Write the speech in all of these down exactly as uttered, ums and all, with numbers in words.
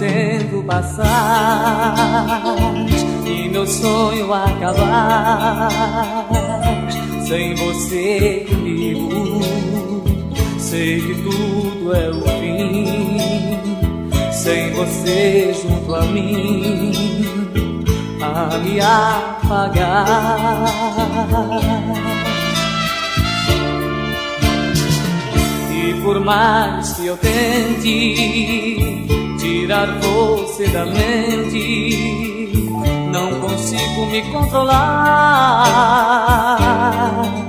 tempo passar e meu sonho acabar sem você comigo. Sei que tudo é o fim sem você junto a mim a me apagar. E por mais que eu tente tirar você da mente, não consigo me controlar.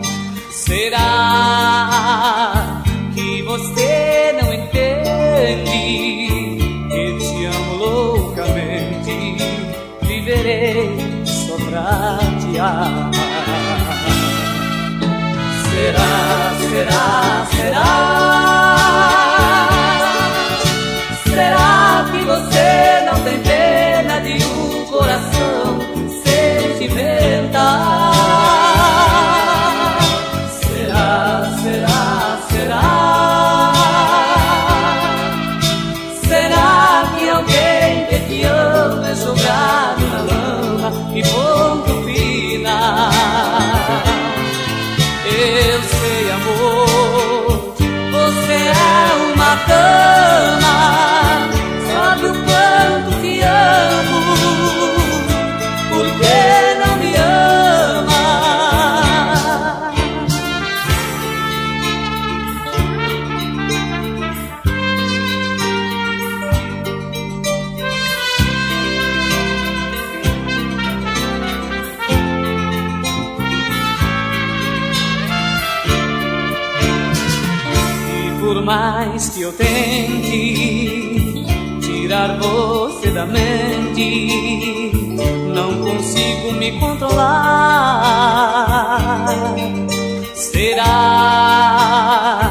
Será que você não entende? Eu te amo loucamente, viverei só pra te amar. Será, será, será? Será que você não tem pena de um coração sentimental? Será, será, será? Será que alguém que te ama é jogado na lama e ponto final? Eu sei, amor, você é uma dama, sabe o quanto te amo, por que não me ama? Por mais que eu tente tirar você da mente, não consigo me controlar. Será